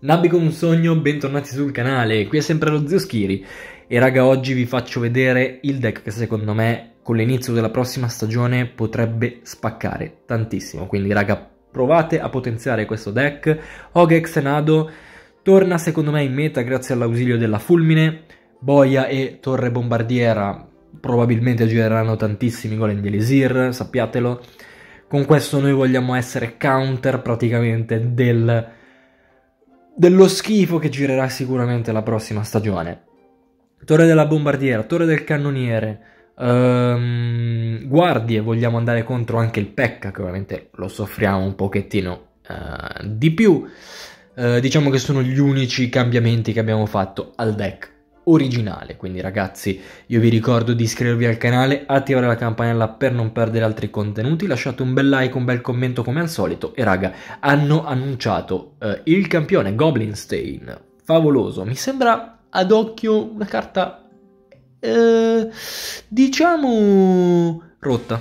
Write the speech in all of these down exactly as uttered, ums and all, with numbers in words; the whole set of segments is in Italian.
Nabbi con un sogno, bentornati sul canale, qui è sempre lo Zio Schiri e raga oggi vi faccio vedere il deck che secondo me con l'inizio della prossima stagione potrebbe spaccare tantissimo, quindi raga provate a potenziare questo deck. Hogex Nado torna secondo me in meta grazie all'ausilio della fulmine, Boia e Torre Bombardiera probabilmente gireranno tantissimi golem di Elisir, sappiatelo. Con questo noi vogliamo essere counter praticamente del... dello schifo che girerà sicuramente la prossima stagione. Torre della bombardiera, torre del cannoniere, um, guardie, vogliamo andare contro anche il P.E.K.K.A, che ovviamente lo soffriamo un pochettino uh, di più. Uh, diciamo che sono gli unici cambiamenti che abbiamo fatto al deck originale, quindi ragazzi io vi ricordo di iscrivervi al canale, attivare la campanella per non perdere altri contenuti, lasciate un bel like, un bel commento come al solito e raga hanno annunciato uh, il campione Goblinstein, favoloso, mi sembra ad occhio una carta uh, diciamo rotta.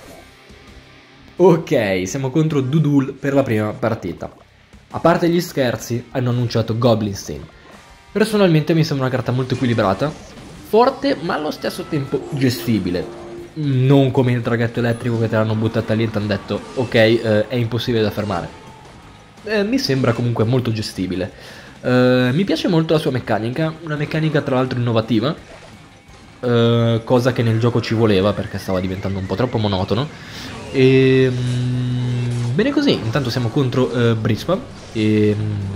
Ok, siamo contro Dudul per la prima partita. A parte gli scherzi, hanno annunciato Goblinstein. Personalmente mi sembra una carta molto equilibrata, forte ma allo stesso tempo gestibile. Non come il draghetto elettrico che te l'hanno buttata lì e ti hanno detto ok, eh, è impossibile da fermare. Eh, mi sembra comunque molto gestibile. Eh, mi piace molto la sua meccanica, una meccanica tra l'altro innovativa, eh, cosa che nel gioco ci voleva perché stava diventando un po' troppo monotono. E, mm, bene così, intanto siamo contro eh, Brispa e... Mm,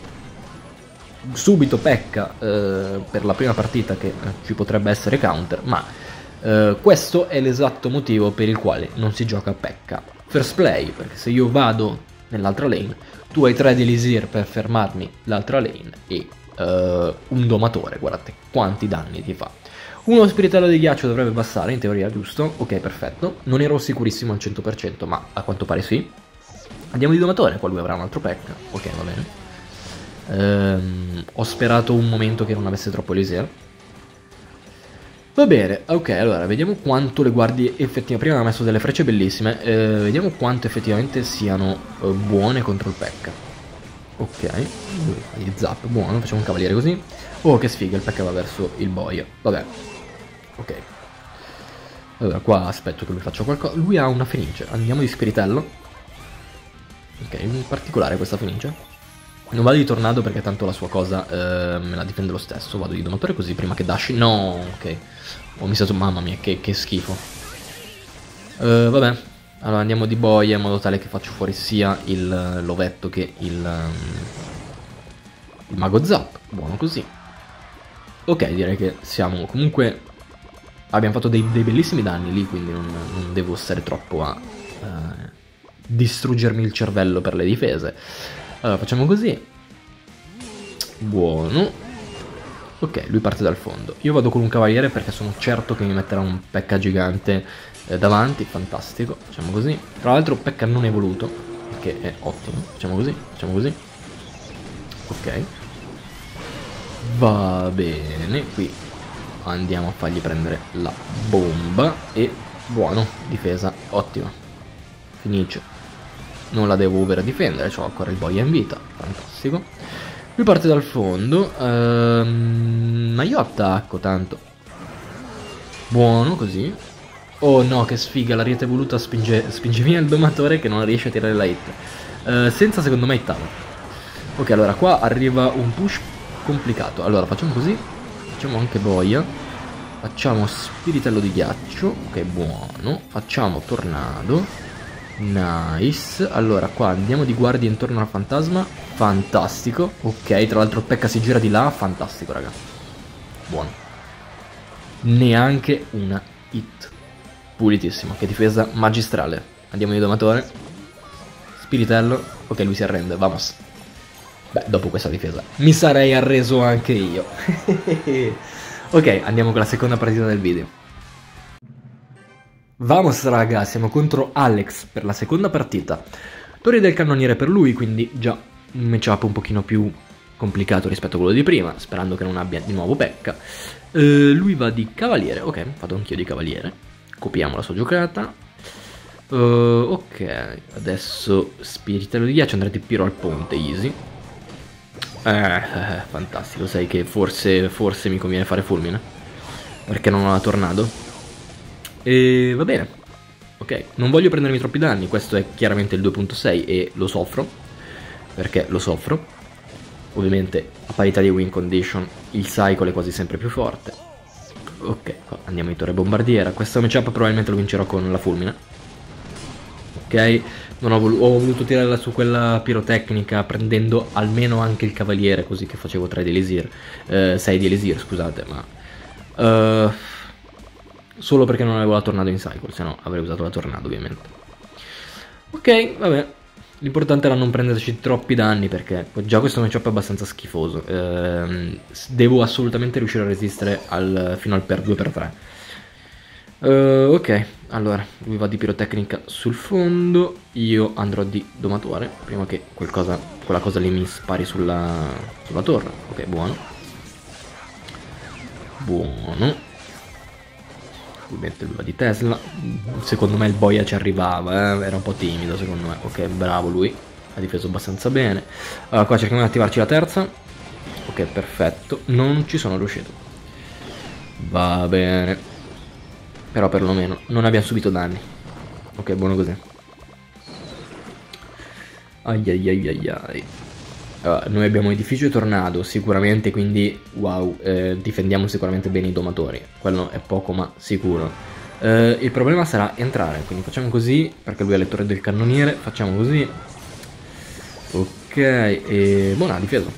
subito P.E.K.K.A eh, per la prima partita che eh, ci potrebbe essere counter, ma eh, questo è l'esatto motivo per il quale non si gioca P.E.K.K.A first play, perché se io vado nell'altra lane tu hai tre di Elisir per fermarmi l'altra lane e eh, un domatore, guardate quanti danni ti fa. Uno spiritello di ghiaccio dovrebbe bastare in teoria, giusto? Ok, perfetto, non ero sicurissimo al cento per cento ma a quanto pare sì. Andiamo di domatore, qua lui avrà un altro P.E.K.K.A, ok, va bene. Um, ho sperato un momento che non avesse troppo Elisir. Va bene, ok, allora vediamo quanto le guardie effettivamente... Prima ha messo delle frecce bellissime, eh, vediamo quanto effettivamente siano uh, buone contro il P.E.K.K.A. Ok, gli zap, buono, facciamo un cavaliere così. Oh, che sfiga, il P.E.K.K.A va verso il boia, vabbè. Ok. Allora, qua aspetto che lui faccia qualcosa. Lui ha una fenice, andiamo di spiritello. Ok, in particolare questa fenice. Non vado di tornado perché tanto la sua cosa eh, me la difende lo stesso. Vado di domatore così prima che dashi. No, ok. Ho missato, mamma mia, che, che schifo. Uh, vabbè. Allora andiamo di boia in modo tale che faccio fuori sia il lovetto che il, um, il mago zap. Buono così. Ok, direi che siamo comunque... Abbiamo fatto dei, dei bellissimi danni lì, quindi non, non devo stare troppo a uh, distruggermi il cervello per le difese. Allora facciamo così. Buono. Ok, lui parte dal fondo. Io vado con un cavaliere perché sono certo che mi metterà un P.E.K.K.A gigante eh, davanti. Fantastico. Facciamo così. Tra l'altro P.E.K.K.A non è voluto, che è ottimo. Facciamo così, facciamo così. Ok. Va bene. Qui andiamo a fargli prendere la bomba. E buono, difesa ottima. Finisce. Non la devo over difendere, c'ho ancora il boia in vita, fantastico. Lui parte dal fondo, ehm, ma io attacco tanto. Buono così. Oh no, che sfiga, l'ariete voluta spinge, spinge via il domatore che non riesce a tirare la hit. Eh, senza secondo me hittare. Ok, allora qua arriva un push complicato. Allora facciamo così, facciamo anche boia. Facciamo spiritello di ghiaccio, ok buono. Facciamo tornado. Nice. Allora qua andiamo di guardia intorno al fantasma. Fantastico. Ok, tra l'altro P.E.K.K.A si gira di là. Fantastico raga. Buono. Neanche una hit. Pulitissimo. Che difesa magistrale. Andiamo di domatore. Spiritello. Ok, lui si arrende. Vamos. Beh, dopo questa difesa mi sarei arreso anche io. Ok, andiamo con la seconda partita del video. Vamos raga, siamo contro Alex per la seconda partita. Torre del cannoniere per lui, quindi già un matchup un pochino più complicato rispetto a quello di prima, sperando che non abbia di nuovo P.E.K.K.A. Uh, lui va di cavaliere, ok, vado anch'io di cavaliere. Copiamo la sua giocata. Uh, ok, adesso spiritello di ghiaccio, andrà di Piro al ponte, easy. Eh, eh, fantastico, sai che forse, forse mi conviene fare fulmine, perché non ho la tornado. E va bene. Ok, non voglio prendermi troppi danni, questo è chiaramente il due punto sei e lo soffro, perché lo soffro. Ovviamente a parità di win condition il cycle è quasi sempre più forte. Ok, andiamo in torre bombardiera, questo matchup probabilmente lo vincerò con la fulmine. Ok, non ho, vol ho voluto tirarla su quella pirotecnica prendendo almeno anche il cavaliere, così che facevo tre di elisir, eh, sei di elisir, scusate, ma... Uh, solo perché non avevo la tornado in cycle, se no avrei usato la tornado ovviamente. Ok, vabbè, l'importante era non prenderci troppi danni perché già questo matchup è abbastanza schifoso. Eh, devo assolutamente riuscire a resistere al, fino al per due per tre. Uh, ok, allora, lui va di pirotecnica sul fondo, io andrò di domatore, prima che qualcosa, quella cosa lì mi spari sulla, sulla torre. Ok, buono. Buono. Ovviamente lui va di Tesla. Secondo me il boia ci arrivava, eh? Era un po' timido secondo me. Ok, bravo lui, ha difeso abbastanza bene. Allora, qua cerchiamo di attivarci la terza. Ok, perfetto, non ci sono riuscito. Va bene. Però perlomeno non abbiamo subito danni. Ok, buono così. Ai ai ai ai ai. Allora, noi abbiamo edificio tornado sicuramente, quindi wow, eh, difendiamo sicuramente bene i domatori. Quello è poco ma sicuro. Eh, il problema sarà entrare, quindi facciamo così, perché lui ha le torri del cannoniere. Facciamo così. Ok, e buona, ha difeso.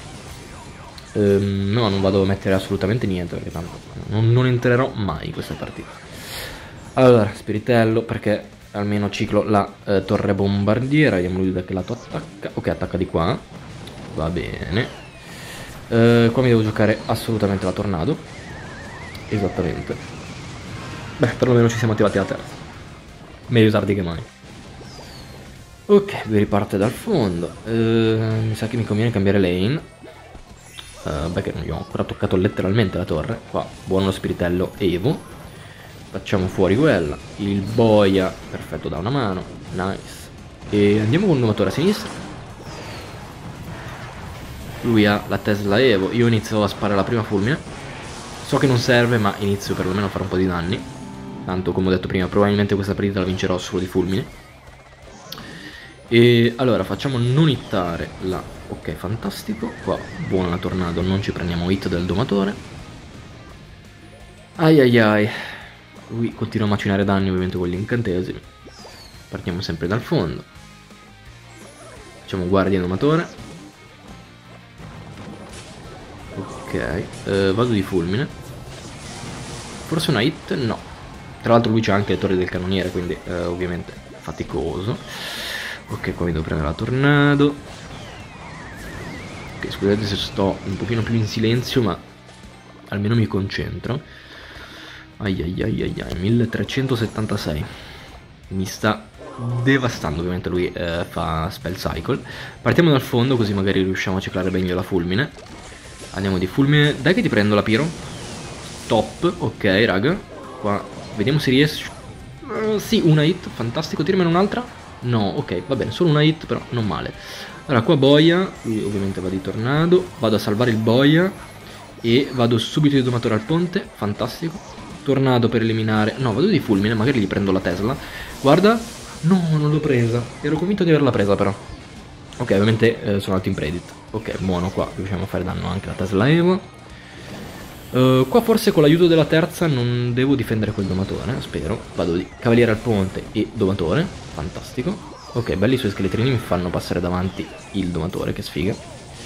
Ehm, no, non vado a mettere assolutamente niente, perché tanto non, non entrerò mai in questa partita. Allora, spiritello, perché almeno ciclo la eh, torre bombardiera. Vediamo lui da che lato attacca. Ok, attacca di qua. Va bene. eh, Qua mi devo giocare assolutamente la tornado. Esattamente. Beh, perlomeno ci siamo attivati la terza. Meglio tardi che mai. Ok, lui riparte dal fondo. eh, Mi sa che mi conviene cambiare lane. uh, Beh, che non gli ho ancora toccato letteralmente la torre. Qua, buono lo spiritello Evo. Facciamo fuori quella. Il boia, perfetto, da una mano. Nice. E andiamo con un domatore a sinistra. Lui ha la Tesla Evo. Io inizio a sparare la prima fulmine. So che non serve, ma inizio perlomeno a fare un po' di danni. Tanto, come ho detto prima, probabilmente questa partita la vincerò solo di fulmine. E allora facciamo non hittare la... Ok, fantastico. Qua buona la tornado, non ci prendiamo hit del domatore. Ai ai ai. Lui continua a macinare danni ovviamente con gli incantesimi. Partiamo sempre dal fondo. Facciamo guardia domatore. Ok, eh, vado di fulmine. Forse una hit? No. Tra l'altro lui c'ha anche le torri del cannoniere, quindi eh, ovviamente faticoso. Ok, qua mi devo prendere la tornado. Ok, scusate se sto un pochino più in silenzio, ma almeno mi concentro. Ai ai ai ai ai, milletrecentosettantasei. Mi sta devastando, ovviamente lui eh, fa spell cycle. Partiamo dal fondo così magari riusciamo a ciclare meglio la fulmine. Andiamo di fulmine. Dai che ti prendo la piro. Top, ok raga. Qua vediamo se riesco. uh, Sì, una hit, fantastico. Tiramene un'altra. No, ok, va bene, solo una hit però non male. Allora qua boia, lui ovviamente va di tornado. Vado a salvare il boia e vado subito di domatore al ponte. Fantastico. Tornado per eliminare... No, vado di fulmine, magari gli prendo la Tesla. Guarda. No, non l'ho presa. Ero convinto di averla presa però. Ok, ovviamente eh, sono alto in predit. Ok, buono, qua riusciamo a fare danno anche alla Tesla Evo. uh, Qua forse con l'aiuto della terza non devo difendere quel domatore, spero. Vado di cavaliere al ponte e domatore. Fantastico. Ok, belli i suoi scheletrini, mi fanno passare davanti il domatore, che sfiga.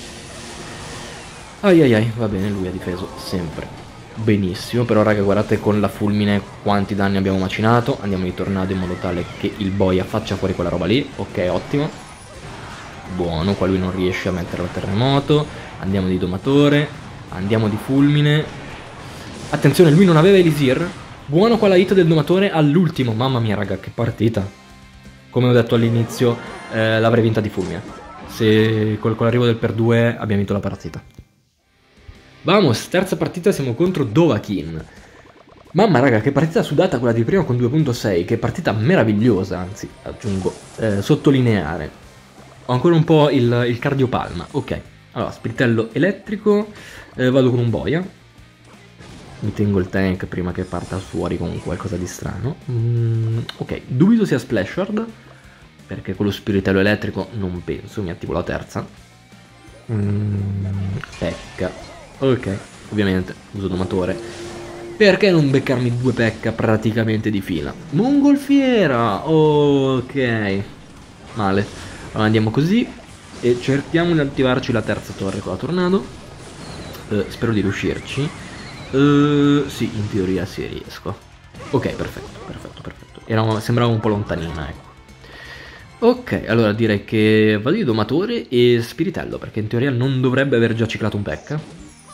Ai ai ai, va bene, lui ha difeso sempre benissimo. Però raga, guardate con la fulmine quanti danni abbiamo macinato. Andiamo di tornado in modo tale che il boia faccia fuori quella roba lì. Ok, ottimo. Buono, qua lui non riesce a mettere il terremoto. Andiamo di domatore. Andiamo di fulmine. Attenzione, lui non aveva elisir. Buono qua la hit del domatore all'ultimo. Mamma mia raga, che partita. Come ho detto all'inizio, eh, l'avrei vinta di fulmine. Se con, con l'arrivo del per due abbiamo vinto la partita. Vamos, terza partita, siamo contro Dovahkiin. Mamma raga, che partita sudata quella di prima con due punto sei. Che partita meravigliosa, anzi, aggiungo, eh, sottolineare. Ho ancora un po' il, il cardiopalma. Ok, Allora, spiritello elettrico, eh, vado con un boia. Mi tengo il tank prima che parta fuori con qualcosa di strano. Mm, ok, dubito sia Splashard, perché con lo spiritello elettrico non penso, mi attivo la terza. Mm, pecca. Ok, ovviamente uso domatore. Perché non beccarmi due pecca praticamente di fila? Mongolfiera! Ok. Male. Allora andiamo così e cerchiamo di attivarci la terza torre con la tornado. Uh, spero di riuscirci. Uh, sì, in teoria sì, riesco. Ok, perfetto, perfetto, perfetto. Era, sembrava un po' lontanina, ecco. Ok, allora direi che vado di domatore e spiritello, perché in teoria non dovrebbe aver già ciclato un pecca.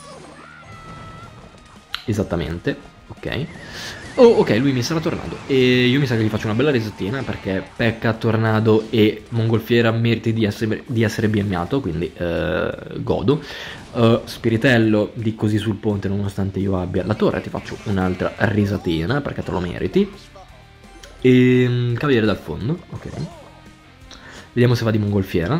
Esattamente, ok. Oh, ok, lui mi sarà tornado. E io mi sa che gli faccio una bella resettina, perché pecca, tornado e mongolfiera meriti di essere, di essere B M-ato, quindi eh, godo. Uh, spiritello di così sul ponte, nonostante io abbia la torre, ti faccio un'altra risatina, perché te lo meriti. E cavaliere dal fondo, ok. Vediamo se va di mongolfiera.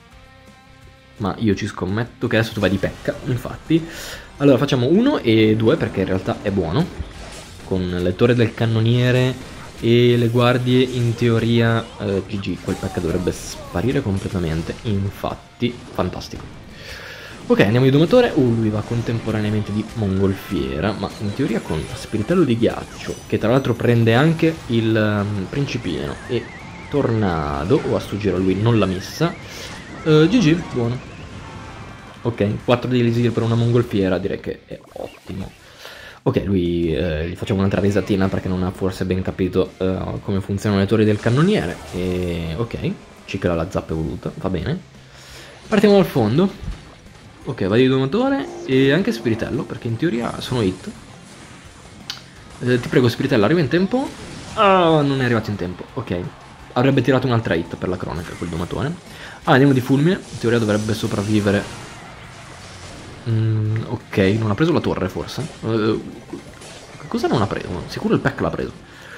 Ma io ci scommetto che adesso tu vai di pecca, infatti. Allora facciamo uno e due, perché in realtà è buono. Con le torri del cannoniere e le guardie in teoria eh, G G, quel pecca dovrebbe sparire completamente. Infatti, fantastico. Ok, andiamo di domatore. Uh, lui va contemporaneamente di mongolfiera, ma in teoria con spiritello di ghiaccio, che tra l'altro prende anche il um, principino e tornado. O a sto giro lui non l'ha messa. uh, G G, buono. Ok, quattro di elisir per una mongolfiera, direi che è ottimo. Ok, lui eh, gli facciamo un'altra risatina perché non ha forse ben capito eh, come funzionano le torri del cannoniere. E ok, cicla la zappa evoluta, va bene. Partiamo dal fondo. Ok, vado di domatore e anche spiritello, perché in teoria sono hit. Eh, ti prego spiritello, arriva in tempo. Ah, non è arrivato in tempo, ok. Avrebbe tirato un'altra hit per la cronaca quel domatore. Ah, andiamo di fulmine, in teoria dovrebbe sopravvivere. Mm, ok, non ha preso la torre forse. Uh, cosa non ha preso? Sicuro il pack l'ha preso.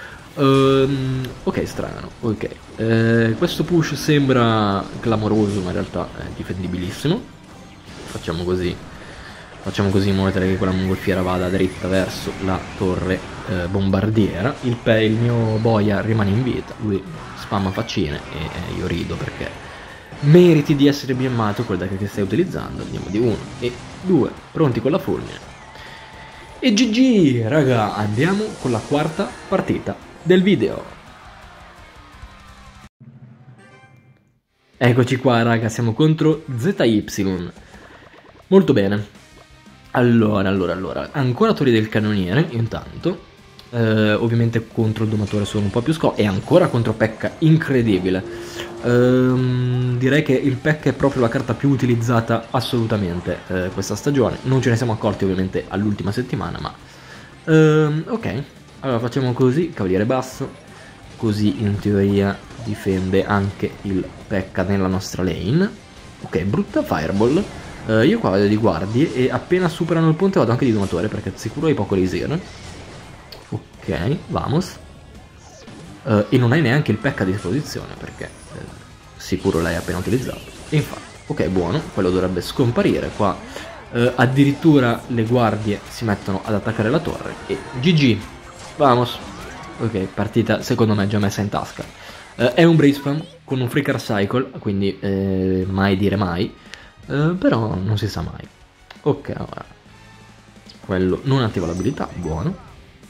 Uh, ok, strano. Ok. Uh, questo push sembra clamoroso, ma in realtà è difendibilissimo. Facciamo così. Facciamo così in modo tale che quella mongolfiera vada dritta verso la torre uh, bombardiera. Il, il mio boia rimane in vita. Lui spamma faccine e eh, io rido perché meriti di essere B M-ato quel deck che stai utilizzando. Andiamo di uno e due, pronti con la fulmine. E G G, raga, andiamo con la quarta partita del video. Eccoci qua, raga, siamo contro Z Y. Molto bene. Allora, allora, allora, ancora torri del cannoniere, intanto. Eh, ovviamente contro il domatore sono un po' più sco. E ancora contro Pekka, incredibile. Ehm, direi che il Pekka è proprio la carta più utilizzata assolutamente eh, questa stagione. Non ce ne siamo accorti ovviamente all'ultima settimana, ma ehm, ok, allora facciamo così, cavaliere basso, così in teoria difende anche il Pekka nella nostra lane. Ok, brutta fireball. eh, io qua vado di guardie e appena superano il ponte vado anche di domatore, perché sicuro hai poco laser. Ok, vamos. Uh, e non hai neanche il Pekka a disposizione, perché eh, sicuro l'hai appena utilizzato. E infatti, ok, buono, quello dovrebbe scomparire. Qua uh, addirittura le guardie si mettono ad attaccare la torre. E G G, vamos. Ok, partita secondo me già messa in tasca. uh, È un Brisbane con un Freaker Cycle, quindi eh, mai dire mai, uh, però non si sa mai. Ok, allora quello non attiva l'abilità, buono.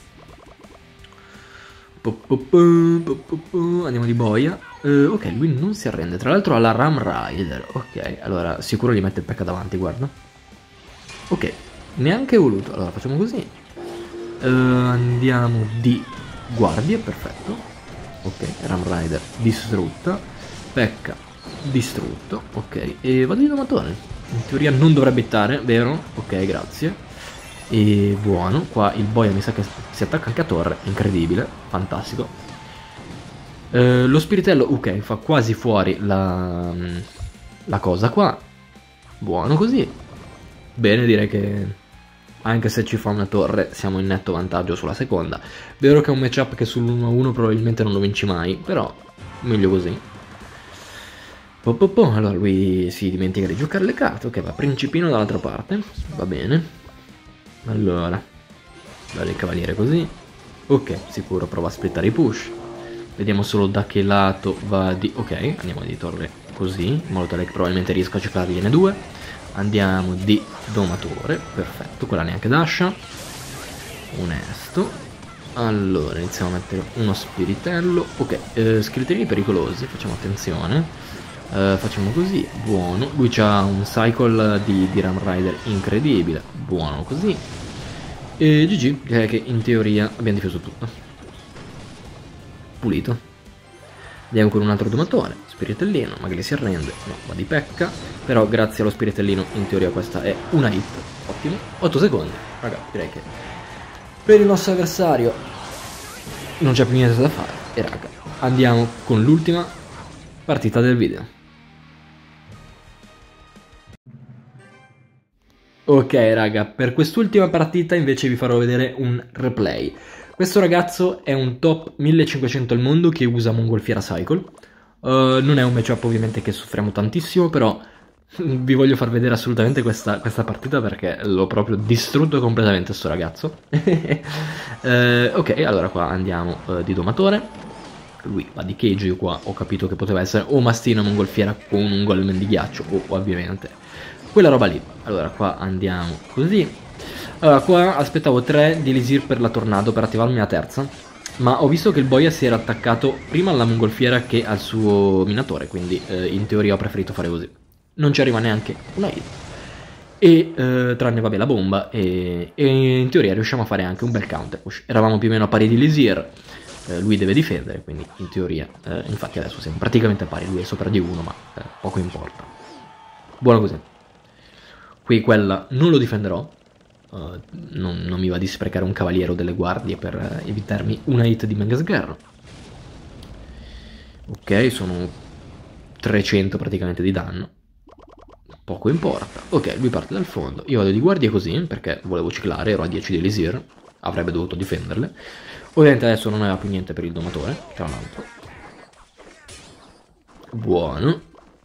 Andiamo di boia. uh, Ok, lui non si arrende. Tra l'altro ha la Ram Rider. Ok, allora sicuro gli mette il Pekka davanti, guarda. Ok, neanche voluto. Allora facciamo così. uh, Andiamo di guardie, perfetto. Ok, Ram Rider distrutta. Pekka distrutto. Ok, e vado di domatore. In teoria non dovrebbe hittare, vero? Ok, grazie. E buono, qua il boia mi sa che si attacca anche a torre, incredibile, fantastico. eh, Lo spiritello, ok, fa quasi fuori la, la cosa qua. Buono così. Bene, direi che anche se ci fa una torre siamo in netto vantaggio sulla seconda. Vero che è un matchup che sull'uno a uno probabilmente non lo vinci mai, però meglio così. Po, po, po. Allora lui si dimentica di giocare le carte. Ok, va principino dall'altra parte. Va bene. Allora, dare il cavaliere così. Ok, sicuro prova a splittare i push. Vediamo solo da che lato va di... Ok, andiamo di torre così, in modo tale che probabilmente riesco a cercargliene due. Andiamo di domatore, perfetto, quella neanche dasha. Onesto. Allora, iniziamo a mettere uno spiritello. Ok, eh, spiritelli pericolosi, facciamo attenzione. Uh, facciamo così, buono. Lui ha un cycle di, di Ram Rider incredibile. Buono così. E G G, direi che in teoria abbiamo difeso tutto. Pulito. Andiamo con un altro domatore. Spiritellino, magari si arrende. No, va di pecca. Però grazie allo spiritellino in teoria questa è una hit. Ottimo. otto secondi. Raga, direi che per il nostro avversario non c'è più niente da fare. E raga, andiamo con l'ultima partita del video. Ok raga, per quest'ultima partita invece vi farò vedere un replay. Questo ragazzo è un top millecinquecento al mondo che usa Mongolfiera Cycle. Uh, non è un matchup ovviamente che soffriamo tantissimo, però vi voglio far vedere assolutamente questa, questa partita perché l'ho proprio distrutto completamente sto ragazzo. uh, ok, allora qua andiamo uh, di domatore. Lui va di cage, io qua ho capito che poteva essere o mastino Mongolfiera con un golem di ghiaccio o ovviamente quella roba lì. Allora qua andiamo così. Allora qua aspettavo tre di Elisir per la tornado per attivarmi la terza, ma ho visto che il boia si era attaccato prima alla mongolfiera che al suo minatore, quindi eh, in teoria ho preferito fare così. Non ci arriva neanche una hit. E eh, tranne vabbè la bomba e, e in teoria riusciamo a fare anche un bel counter push. Eravamo più o meno a pari di Elisir. Eh, lui deve difendere, quindi in teoria eh, infatti adesso siamo praticamente a pari, lui è sopra di uno, ma eh, poco importa. Buono così. Qui quella non lo difenderò, uh, non, non mi va di sprecare un cavaliere o delle guardie per uh, evitarmi una hit di Mengasgarro. Ok, sono trecento praticamente di danno, poco importa. Ok, lui parte dal fondo, io vado di guardie così perché volevo ciclare, ero a dieci di Elisir, avrebbe dovuto difenderle. Ovviamente adesso non aveva più niente per il domatore, tra l'altro. Buono.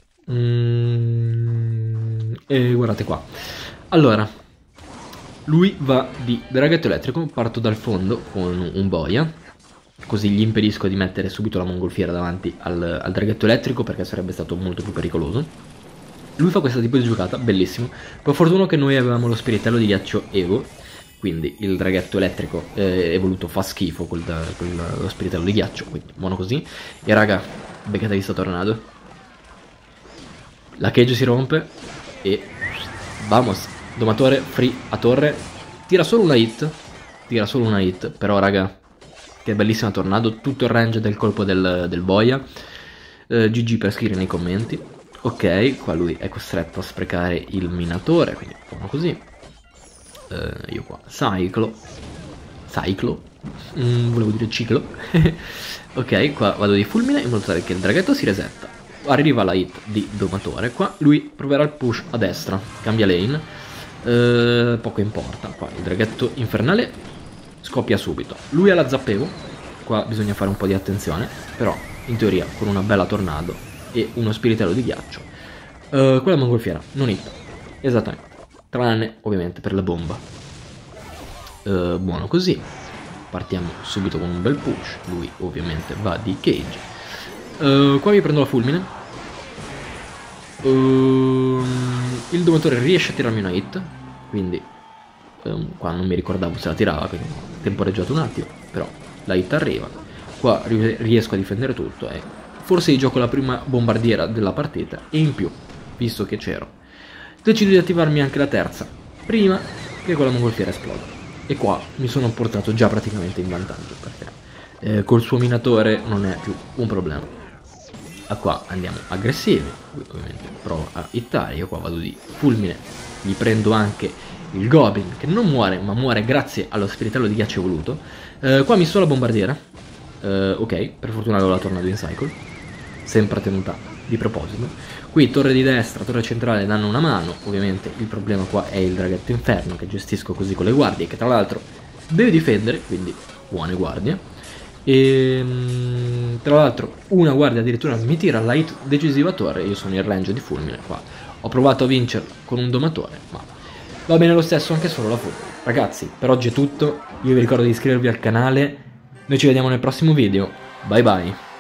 Mm, e guardate qua. Allora, lui va di draghetto elettrico, parto dal fondo con un boia, così gli impedisco di mettere subito la mongolfiera davanti al, al draghetto elettrico perché sarebbe stato molto più pericoloso. Lui fa questo tipo di giocata, bellissimo. Per fortuna che noi avevamo lo spiritello di ghiaccio Evo, quindi il draghetto elettrico eh, evoluto fa schifo con lo spiritello di ghiaccio, quindi buono così. E raga, beccata di sta tornado. La cage si rompe e vamos, domatore free a torre, tira solo una hit, tira solo una hit, però raga, che bellissima tornado, tutto il range del colpo del, del boia. uh, G G per scrivere nei commenti. Ok, qua lui è costretto a sprecare il minatore, quindi buono così. uh, Io qua cyclo, cyclo, mm, volevo dire ciclo. Ok, qua vado di fulmine in modo tale che il draghetto si resetta. Arriva la hit di domatore, qua lui proverà il push a destra, cambia lane, eh, poco importa, qua il draghetto infernale scoppia subito, lui ha la zappevo, qua bisogna fare un po' di attenzione, però in teoria con una bella tornado e uno spiritello di ghiaccio, eh, quella mongolfiera non hit, esattamente, tranne ovviamente per la bomba. Eh, buono così, partiamo subito con un bel push, lui ovviamente va di cage. Uh, qua mi prendo la fulmine. uh, Il domatore riesce a tirarmi una hit, quindi um, qua non mi ricordavo se la tirava, quindi ho temporeggiato un attimo, però la hit arriva. Qua riesco a difendere tutto e forse gioco la prima bombardiera della partita. E in più, visto che c'ero, decido di attivarmi anche la terza prima che quella mongolfiera esploda. E qua mi sono portato già praticamente in vantaggio perché eh, col suo minatore non è più un problema. A qua andiamo aggressivi, ovviamente provo a hittare, io qua vado di fulmine, gli prendo anche il goblin che non muore ma muore grazie allo spiritello di ghiaccio evoluto. eh, Qua mi sto la bombardiera, eh, ok, per fortuna avevo la tornado in cycle, sempre tenuta di proposito. Qui torre di destra, torre centrale danno una mano, ovviamente il problema qua è il draghetto inferno che gestisco così con le guardie, che tra l'altro deve difendere, quindi buone guardie. E mm, tra l'altro una guardia addirittura mi tira la hit decisiva a torre. Io sono in range di fulmine qua. Ho provato a vincere con un domatore, ma va bene lo stesso anche solo la fulmine. Ragazzi, per oggi è tutto. Io vi ricordo di iscrivervi al canale. Noi ci vediamo nel prossimo video. Bye bye.